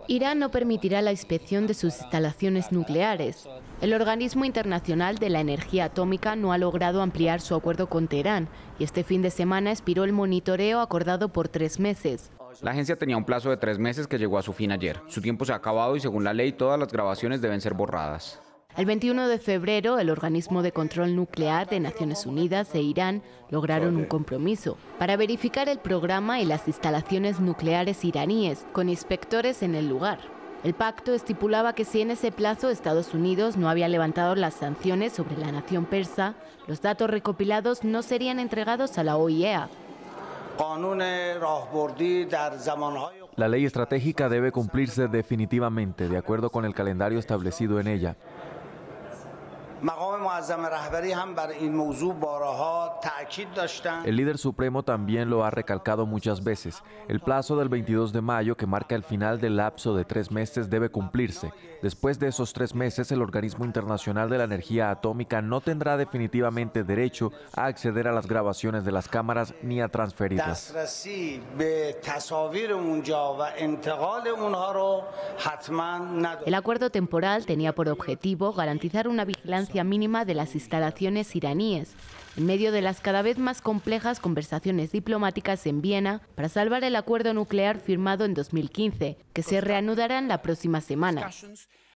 Irán no permitirá la inspección de sus instalaciones nucleares. El Organismo Internacional de la Energía Atómica no ha logrado ampliar su acuerdo con Teherán y este fin de semana expiró el monitoreo acordado por 3 meses. La agencia tenía un plazo de 3 meses que llegó a su fin ayer. Su tiempo se ha acabado y según la ley todas las grabaciones deben ser borradas. El 21 de febrero, el Organismo de Control Nuclear de Naciones Unidas e Irán lograron un compromiso para verificar el programa y las instalaciones nucleares iraníes, con inspectores en el lugar. El pacto estipulaba que si en ese plazo Estados Unidos no había levantado las sanciones sobre la nación persa, los datos recopilados no serían entregados a la OIEA. La ley estratégica debe cumplirse definitivamente, de acuerdo con el calendario establecido en ella. El líder supremo también lo ha recalcado muchas veces. El plazo del 22 de mayo, que marca el final del lapso de 3 meses, debe cumplirse. Después de esos 3 meses, el Organismo Internacional de la Energía Atómica no tendrá definitivamente derecho a acceder a las grabaciones de las cámaras ni a transferirlas. El acuerdo temporal tenía por objetivo garantizar una vigilancia mínima de las instalaciones iraníes, en medio de las cada vez más complejas conversaciones diplomáticas en Viena para salvar el acuerdo nuclear firmado en 2015, que se reanudarán la próxima semana.